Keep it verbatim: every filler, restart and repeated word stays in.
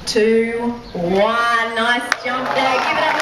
two, one. Nice jump there. Give it up.